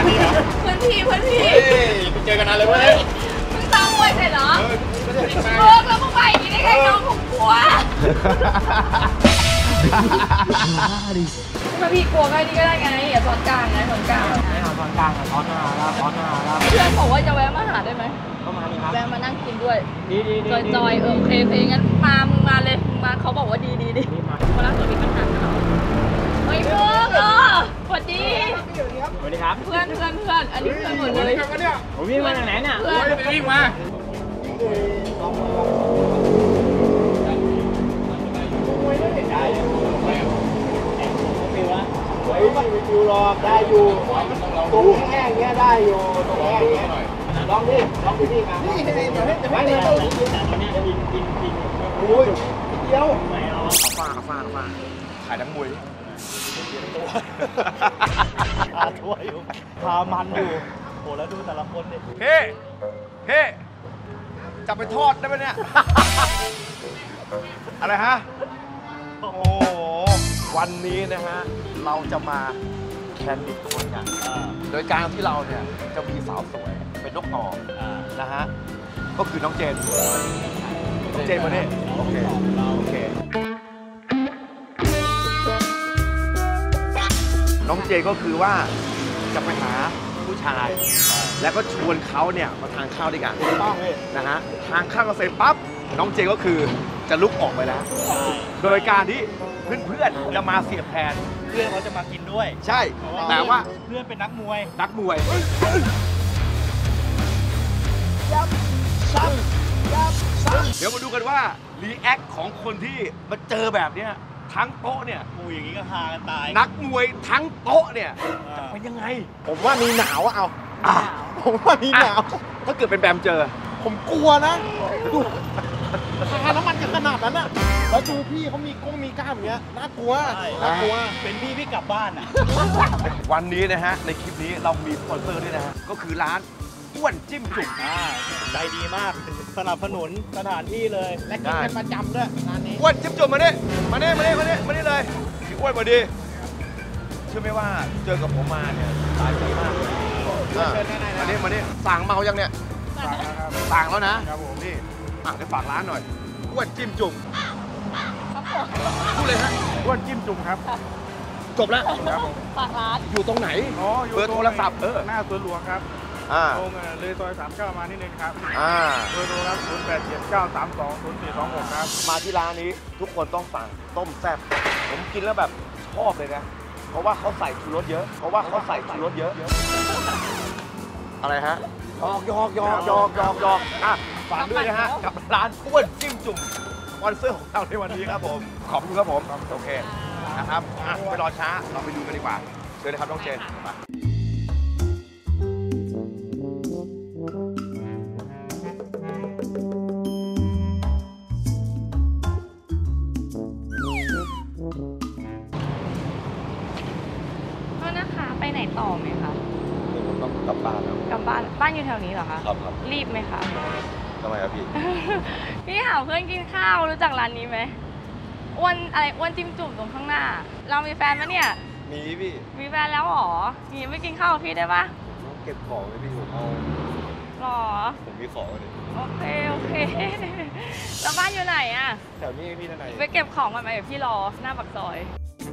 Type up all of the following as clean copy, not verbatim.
พี่เหรอเพื่อนพี่ไปเจอกันนานเลยเว้ยมึงซ้อมมวยเสร็จเหรอโอ้แล้วมึงไปอย่างนี้ได้ไงน้องผมกลัวถ้าพี่กลัวก็นี่ก็ได้ไงอย่าซ้อนกลางไงซ้อนกลางไม่เอาซ้อนกลางอะซ้อนหน้าแล้วเพื่อนบอกว่าจะแวะมาหาได้ไหมก็มาเลยครับแวะมานั่งกินด้วยดีจอยโอเคงั้นมึงมาเลยมาเขาบอกว่าดีมาล่าสุดมีปัญหากันเหรอเฮ้ยเพื่อนสวัสดีครับเพื่อนอันนี้เพื่อนหมดเลยผมวิ่งมาจากไหนเนี่ยเพื่อนวิ่งมาไม่คิวรอได้อยู่ตรงแห้งเงี้ยได้อยู่ตรงแห้งเงี้ยลองดิพี่มานี่เดี๋ยวให้แต่ตอนนี้จะกินโอ้ยเดียวฟ้าขายทั้งมวยตัวอยู่พามันอยู่โหแล้วดูแต่ละคนดิเฮ้จับไปทอดได้ไหมเนี่ยอะไรฮะโอ้วันนี้นะฮะเราจะมาแคนดิดคนกันโดยการที่เราเนี่ยจะมีสาวสวยเป็นนกต่อนะฮะก็คือน้องเจนมาเนี่ยโอเคน้องเจนก็คือว่าจะไปหาผู้ชายแล้วก็ชวนเขาเนี่ยมาทานข้าวด้วยกันต้องนะฮะทานข้าวกันเสร็จปั๊บน้องเจนก็คือจะลุกออกไปแล้วโดยการที่เพื่อนจะมาเสียบแทนเพื่อนเขาจะมากินด้วยใช่แต่ว่าเพื่อนเป็นนักมวยเดี๋ยวมาดูกันว่ารีแอคของคนที่มาเจอแบบเนี้ยทั้งโต๊ะเนี่ยมวยอย่างนี้ก็ฮากันตายนักมวยทั้งโต๊ะเนี่ยจะเป็นยังไงผมว่ามีหนาวเอาผมว่ามีหนาวถ้าเกิดเป็นแบมเจอผมกลัวนะดูทาน้ำมันกันขนาดนั้นอะแล้วดูพี่เขามีกล้ามอย่างเงี้ยน่ากลัวเป็นพี่กลับบ้านอะวันนี้นะฮะในคลิปนี้เรามีสปอนเซอร์ด้วยนะฮะก็คือร้านอ้วนจิ้มจุ่มใจดีมากสนับสนุนสถานที่เลยและกินกันประจำด้วยงานนี้อ้วนจิ้มจุ่มมาเนี่ยเลยพี่อ้วนมาดีเชื่อไหมว่าเจอกับผมมาเนี่ยตายดีมากมาเนี่ยสั่งเมายังเนี่ยสั่งแล้วนะครับผมนี่ได้ฝากร้านหน่อยอ้วนจิ้มจุ่มพูดเลยฮะอ้วนจิ้มจุ่มครับจบแล้วฝากร้านอยู่ตรงไหนเบอร์โทรศัพท์หน้าสวนหลวงครับตรงเลยซอย39มานิดนึงครับเบอร์โทรครับ0879320426ครับมาที่ร้านนี้ทุกคนต้องสั่งต้มแซ่บผมกินแล้วแบบชอบเลยนะเพราะว่าเขาใส่ชูรสเยอะอะไรฮะยอกฝากด้วยนะฮะกับร้านอ้วนจิ้มจุ่มสปอนเซอร์ของเราในวันนี้ครับผมขอบคุณครับผมโอเคนะครับไปรอช้าเราไปดูกันดีกว่าเชิญเลยครับน้องเจนมาไปไหนต่อไหมคะผมต้องกลับบ้านแล้วกลับบ้านอยู่แถวนี้เหรอคะครับรีบไหมคะทำไมครับพี่พี่หาเพื่อนกินข้าวรู้จักร้านนี้ไหมอ้วนจิ้มจุ่มตรงข้างหน้าเรามีแฟนไหมเนี่ยมีพี่มีแฟนแล้วหรอมีไม่กินข้าวกับพี่ได้ปะต้องเก็บของเลยพี่ผมเอาหรอผมมีของเลยโอเคแล้วบ้านอยู่ไหนอะแถวนี้พี่ท่านไหนไปเก็บของก่อนไหมเดี๋ยวพี่รอหน้าปากซอย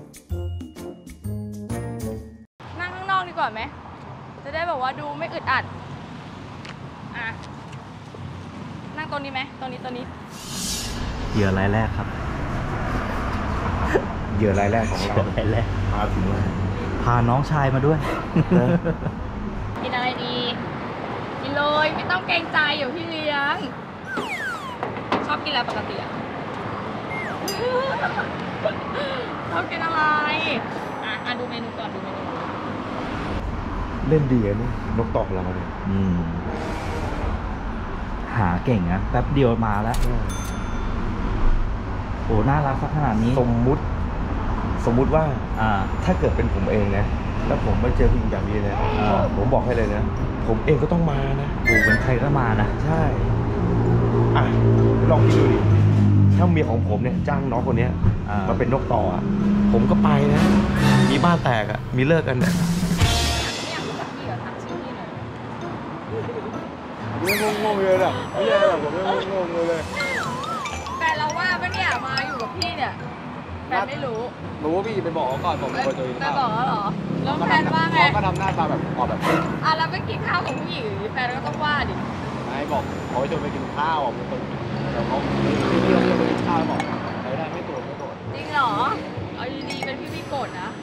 นั่งข้างนอกดีกว่าไหมจะได้แบบว่าดูไม่อึดอัดนั่งตรงนี้ไหมตรงนี้เหยื่อรายแรกครับเหยื่อรายแรกของเรามาถึงแล้วพาน้องชายมาด้วยกินอะไรดีกินเลยไม่ต้องเกรงใจอยู่พี่เลี้ยงชอบกินอะไรปกติอะชอบกินอะไรดูเมนูก่อนเล่นดีอะนี่นกตอกเราเนี่ยหาเก่งนะแป๊บเดียวมาแล้วโอ้น่ารักสักขนาดนี้สมมุติว่าถ้าเกิดเป็นผมเองนะแล้วผมไม่เจอผู้หญิงแบบนี้นะผมบอกให้เลยนะผมเองก็ต้องมานะโอ้เป็นใครก็มานะใช่ลองคิดดูดิถ้าเมียของผมเนี่ยจ้างน้องคนนี้มาเป็นนกต่อผมก็ไปนะมีบ้านแตกมีเลิกกันเนี่ยงงเลยอ่ะไม่ใช่หรอกผมไม่งงเลยแต่เราว่าปะเนี่ยมาอยู่กับพี่เนี่ยแฟนไม่รู้รู้ว่าพี่ไปบอกเขาก่อนผมไปเจอแฟนบอกแล้วเหรอแล้วแฟนว่าไงเขาก็ทำหน้าตาแบบออกแบบแล้วไปกินข้าวกับผู้หญิงแฟนก็ต้องว่าดิไม่บอกเขาจะไปกินข้าวผมคนเดี๋ยวเขาพี่เราจะไปกินข้าวบอกใช้ได้ไม่โกรธจริงเหรอเอาดีๆเป็นพี่โกรธนะ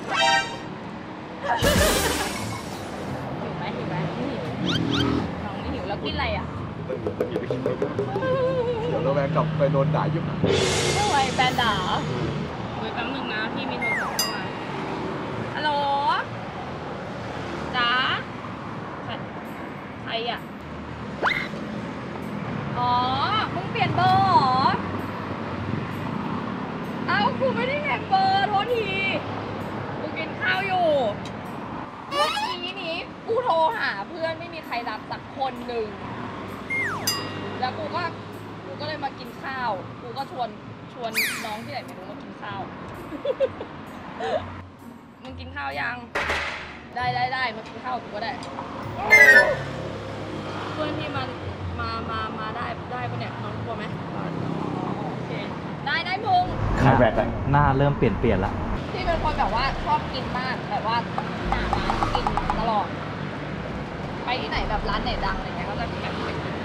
หิวไหมไม่หิวน้องไม่หิวแล้วกินอะไรอ่ะเดี๋ยวเราแวงกลับไปโดนด่ายุ่งทำไมแฟนด่าเฮ้ยแป๊บนึงนะพี่มีโทรศัพท์เข้ามาฮัลโหลจ๋าใครอ่ะอ๋อมึงเปลี่ยนเบอร์เหรอเอ้ากูไม่ได้เปลี่ยนเบอร์โทษทีกูกินข้าวอยู่เมื่อกี้นี้กูโทรหาเพื่อนไม่มีใครรับสักคนหนึ่งแล้วกูก็เลยมากินข้าวกูก็ชวนน้องที่ไหนไม่รู้มากินข้าวมึงกินข้าวยังได้มากินข้าวกูก็ได้เพื่อนที่มันมาได้ปะเนี่ยน้องกลัวไหมโอเคได้มึงขายแบกอะหน้าเริ่มเปลี่ยนละพี่เป็นคนแบบว่าชอบกินมากแบบว่าหาร้านกินตลอดไปที่ไหนแบบร้านไหนดังอะไรเงี้ยก็จะแบบไปกิน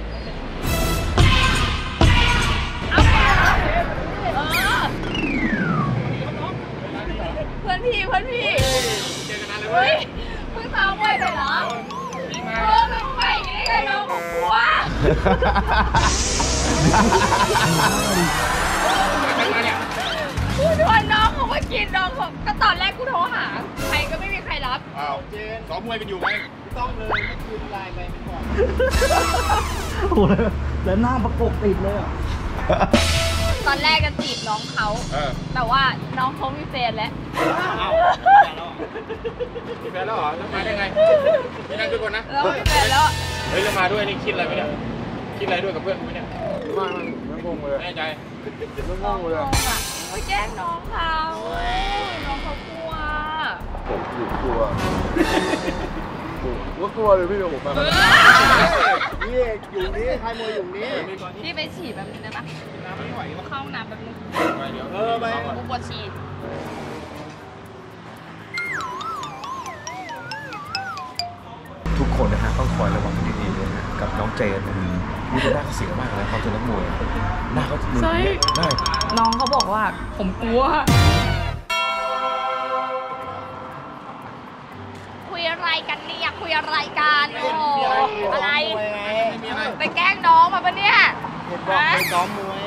เอาไปเพื่อนพี่เจอกันนานเลยเว้ยเพิ่งซ้อมไว้เลยเหรอมึงไปได้ไงน้องของกูวะกูชวนน้องเขามากินน้องเขาก็ตอนแรกกูโทรหาใครก็ไม่มีใครรับอ้าวเจนซ้อมมวยกันอยู่ไหมไม่ต้องเลยไม่คืนไลน์ไปก่อนโอ้โหแล้วหน้าประกบติดเลยอ่ะตอนแรกก็จีบน้องเขาแต่ว่าน้องเขามีแฟนแล้วมีแฟนแล้วเหรอแล้วมาได้ไงไม่นั่งด้วยคนนะแล้วมีแฟนแล้วเฮ้ยแล้วมาด้วยนี่คิดอะไรไหมเนี่ยคิดอะไรด้วยกับเพื่อนไหมเนี่ยไม่งงเลยแน่ใจไม่งน้องงเลยอ่ะไปแกล้งน้องเขาน้องเขากลัวผมอยู่กลัวผมก็กลัวเลยพี่ผมมานี่อยู่นี่ใครมวยอยู่นี่พี่ไปฉี่แบบนี้ได้ปะน้ำไม่ไหวเข้าห้องน้ำแบบนึงไปกูปวดฉี่ทุกคนนะฮะต้องคอยระวังดีๆเลยนะกับน้องเจนนะนี่เป็นหน้าเขาเสียมากเลยเขาเป็นนักมวยหน้าเขาดูดีได้น้องเขาบอกว่าผมกลัวคุยอะไรกันเนี่ยคุยอะไรกันโอ้อะไรไปแกล้งน้องมาปะเนี่ยซ้อมมวย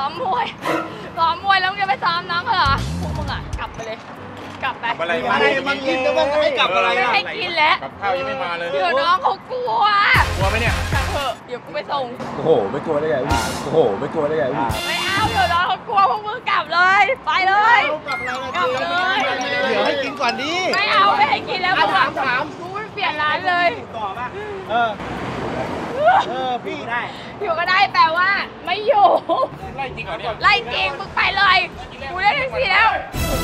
แล้วมึงจะไปซ้อมน้องเหรอพวกมึงอ่ะกลับไปเลยกลับไปอะไรมากินแล้วมันไม่กลับอะไรไม่ให้กินแล้วกับข้าวยังไม่มาเลยเดี๋ยวน้องเขากลัวกลัวไหมเนี่ยกลับเถอะเดี๋ยวกูไปส่งโอ้โหไม่กลัวได้ไงพี่โอ้โหไม่กลัวได้ไงพี่ไม่เอาเดี๋ยวน้องเขากลัวพวกมึงกลับเลยไปเลยกลับเลยเดี๋ยวให้กินก่อนดิไม่เอาไม่ให้กินแล้วถามกูไม่เปลี่ยนร้านเลยต่อป่ะพี่ได้อยู่ก็ได้แปลว่าไม่อยู่ไล่จริงเหรอเนี่ยไล่จริงมึงไปเลยกูได้แท็กซี่แล้ว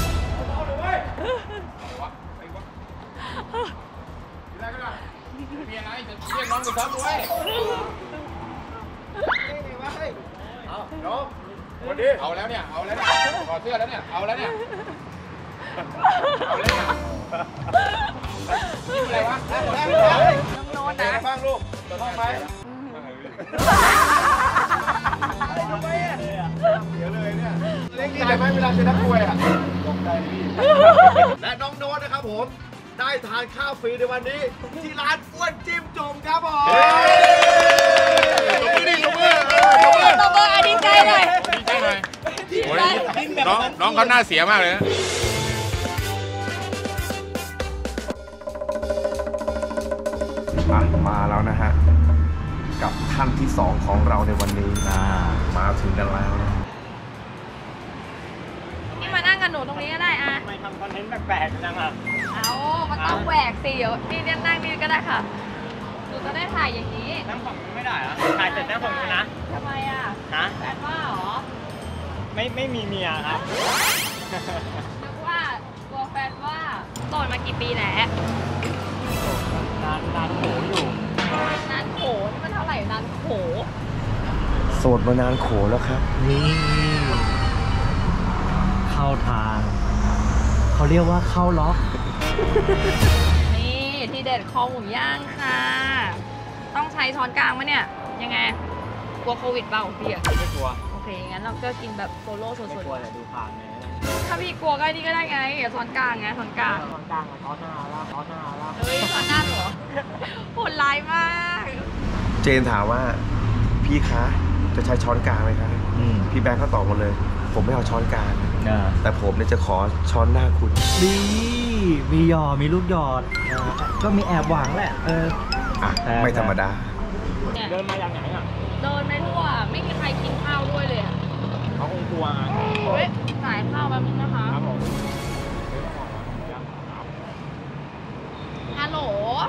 มีอะไรจะเรียกน้องไปซ้อมด้วยเอาน้องวันนี้เอาแล้วเนี่ยเอาแล้วเนี่ยถอดเสื้อแล้วเนี่ยเอาแล้วเนี่ยเอาแล้วเนี่ยอะไรวะน้องโน้นนะบ้างลูกจะต้องไหมเดี๋ยวเลยเนี่ยเล่นได้ไหมเวลาเป็นนักมวยอ่ะตกใจพี่และน้องโน้ตนะครับผมได้ทานข้าวฟรีในวันนี้ที่ร้านอ้วนจิ้มจุ่มครับผมตบมือดีใจเลยดีใจหน่อยน้องเขาหน้าเสียมากเลยนะมาแล้วนะฮะกับท่านที่2ของเราในวันนี้มาถึงกันแล้วนะนี่มานั่งกับหนูตรงนี้ก็ได้อะทำไมทำคอนเทนต์แปลกๆจังอ่ะเอามันต้องแหวกสิเดี๋ยวนี่นั่งนี่ก็ได้ค่ะหนูจะได้ถ่ายอย่างนี้นั่งฝั่งนี้ไม่ได้เหรอถ่ายเสร็จนั่งฝั่งนี้นะทำไมอ่ะฮะแฟนว่าเหรอไม่มีเมียครับนึกว่ากลัวแฟนว่าโสดมากี่ปีแล้วนานโหอยู่นานโขนี่มันเท่าไหร่นานโขโสดมานานโขแล้วครับนี่ เข้าทาง เขาเรียกว่าเข้าล็อกนี่ที่เด็ดคอหมูย่างค่ะ ต้องใช้ช้อนกลางมะเนี่ย ยังไง กลัวโควิดเปล่าพี่อะไม่กลัวโอเค งั้นเราก็กินแบบโซโล่สไม่ดกลัวแต่ดูผ่านไงๆถ้าพี่กลัวก็นี่ก็ได้ไงช้อนกลางไงช้อนกลางตอนกลางอะตอนหน้าแล้วตอนหน้าแล้วเฮ้ยช้อนหน้าเหรอโหดร้ายมากเจนถามว่าพี่คะจะใช้ช้อนกลางไหมคะพี่แบงค์ก็ตอบมาเลย ผมไม่เอาช้อนกลางแต่ผมเนี่ยจะขอช้อนหน้าคุณดีมีหยอดมีลูกหยอดก็มีแอบหวังแหละอ่ะไม่ธรรมดาเนี่ยเดินมาจากไหนอ่ะเดินไปทั่ว ไม่มีใครกินข้าวด้วยเลยอะเขาคงกลัวอ่ะเฮ้ยจ่ายข้าวแป๊บนึงนะคะครับผมฮัลโหล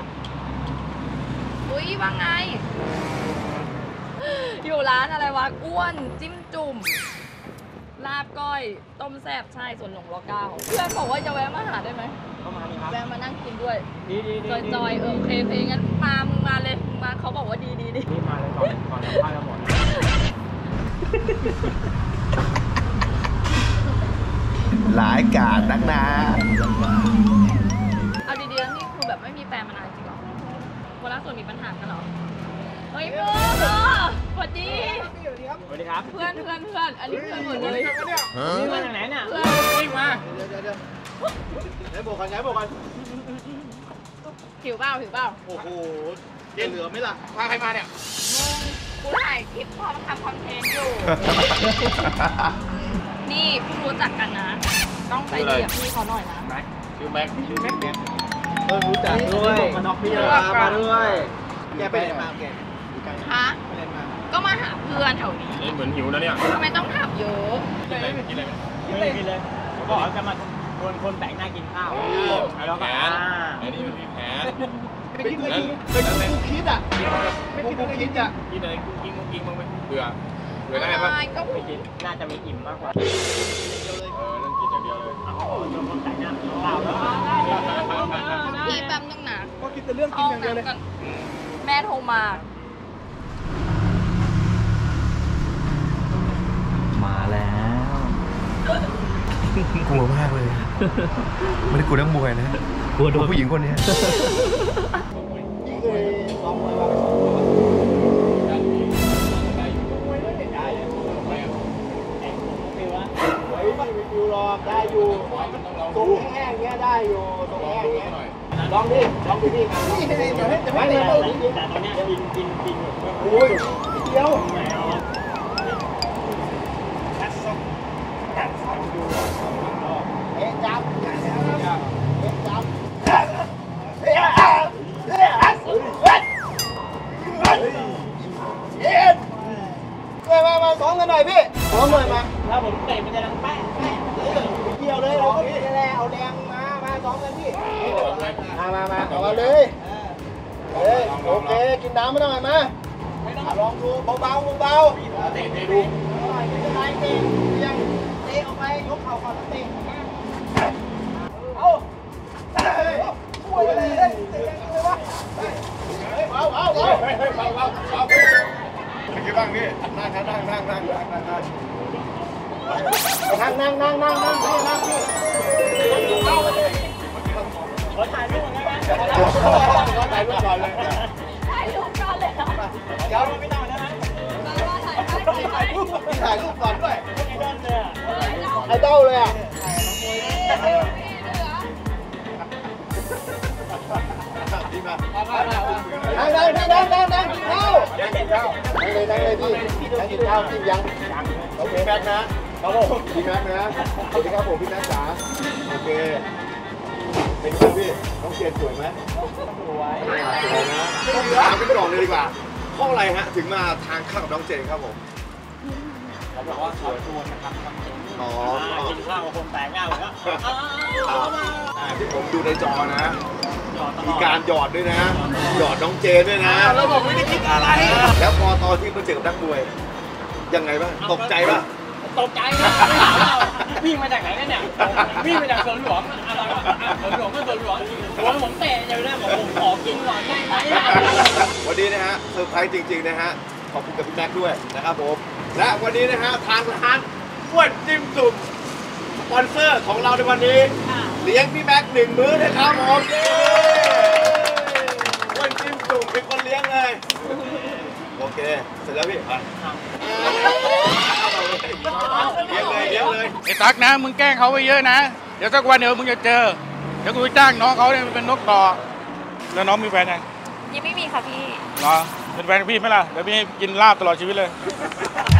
อุ้ยว่าไง อยู่ร้านอะไรวะ อ้วน จิ้มจุ่ม ลาบก้อย ต้มแซ่บใช่ส่วนหลงรอเก้าเพื่อนบอกว่าจะแวะมาหาได้ไหมเข้ามาดีครับแวะมานั่งกินด้วยดีจอยโอเคเพลงงั้นมึงมาเลยมึงมาเขาบอกว่าดีนี่มาเลยก่อนจะพลาดกันหมดหลายกาดนักหนาเอาดีๆนี่คือแบบไม่มีแฟนมานานจริงเหรอวันล่าสุดมีปัญหากันเหรอ เฮ้ยเพื่อนสวัสดีสวัสดีครับเพื่อน อันนี้เพื่อนหมดเลยนี่มาจากไหนเนี่ยเพื่อนวิ่งมาเดี๋ยวย้ายโบกันหิวเปล่าโอ้โหเจนเหลือไหมล่ะพาใครมาเนี่ยกูถ่ายคลิปพอมาทำคอนเทนต์อยู่ นี่เพิ่งรู้จักกันนะ ต้องใจดีกับพี่เขาหน่อยนะชื่อแม็กเนี่ยรู้จักด้วยมาน็อกพี่มาด้วยแกไปไหนมาแกฮะไปไหนมาก็มาหาเพื่อนแถวนี้เหมือนหิวนะเนี่ยทำไมต้องถามเยอะกินอะไรกินอะไรกินเลยเขาบอกว่าจะมาชวนคนแปลกหน้ากินข้าวแล้วแผก็นอันนี้มันมีแผนไปกินอะไรกูคิดอ่ะกูคิดอ่ะกินอะไรกุ้งกิ้งบ้างไหมเบื่อได้ไหมบ้างก็ไม่กินน่าจะมีอิ่มมากกว่าเรื่องกินอย่างเดียวเลยชวนคนแปลกหน้ากินข้าวแล้วพี่แป๊บนึงนะก็คิดแต่เรื่องกินอย่างเดียวเลยแม่โทรมามาแล้วกลัวมากเลย ไม่ได้กลัวนักมวยนะกลัวโดนผู้หญิงคนนี้อยู่รอได้อยู่ตรงแห้งเงี้ยได้อยู่ตรงแห้งเงี้ยลองดิพี่นี่เดี๋ยวให้จะไม่ได้เลยแต่ตอนนี้กินโอ้ยเดียวเอ๊ะจับเอ๊ะจับเอ๊ะมาซ้อมกันหน่อยพี่ซ้อมหน่อยมาถ้าผมเตะมันจะดังแป๊ะเกี่ยวเลยเราก็แรงเอาแรงมาซ้อมกันพี่มาเอาเลยโอเคกินน้ำไม่ต้องมาลองดูเบาเตะดูไม่เป็นไรเตะยังเตะออกไปยกเข่าก่อนเตะเอาป่วยเลยเตะยังไงวะเอาเป็นไงบ้างพี่นั่งพี่ขอถ่ายรูปได้ไหมถ่ายรูปก่อนเลยถ่ายรูปก่อนเลยเหรอเดี๋ยวไม่ต้องได้ไหมถ่ายรูปก่อนด้วยไอ้เดินเลยไอดอลเลยอ่ะดีมากนั่งกินข้าวนั่งเลยพี่นั่งกินข้าวกินยังโอเคแม็กนะครับผมพี่แม็กนะสวัสดีครับผมพี่แม็กจ๋าโอเคเป็นไงพี่น้องเจนสวยไหมสวยนะต้องถามกันก่อนเลยดีกว่าเพราะอะไรฮะถึงมาทานข้าวกับน้องเจนครับผมเขาบอกว่าเขาชวนนะครับอ๋อกินข้าวกับคนแปลกหน้าเลยก็ที่ผมดูในจอนะหยอดตลมีอดการหยอดด้วยนะ หยอดน้องเจนด้วยนะแล้วบอกไม่ได้คิดอะไรแล้วพอตอนที่มาเจอกับนักมวยยังไงบ้างตกใจป่ะตตกใจนะถามเราวิ่งมาจากไหนเนี่ยวิ่งมาจากสวนหลวงอะไรวะสวนหลวงก็สวนหลวงโอ้ยผมเตะอยู่นะผมขอกินก่อนได้ไหมวันนี้นะฮะเซอร์ไพรส์จริงๆนะฮะขอบคุณกับพี่แม็กซ์ด้วยนะครับผมและวันนี้นะฮะทางร้านอ้วนจิ้มจุ่มสปอนเซอร์ของเราในวันนี้เลี้ยงพี่แม็กซ์1 มื้อนะครับผมอ้วนจิ้มจุ่มเป็นคนเลี้ยงเลยโอเคเสร็จแล้วพี่ไปเลี้ยงเลยไอ้ตั๊กนะมึงแกล้งเขาไปเยอะนะเดี๋ยวสักวันเดี๋ยวมึงจะเจอเดี๋ยวกูจะจ้างน้องเขาเนี่ยเป็นนกต่อแล้วน้องมีแฟนยังยังไม่มีค่ะพี่เหรอเป็นแฟนพี่ไหมล่ะเดี๋ยวพี่ให้กินลาบตลอดชีวิตเลยไ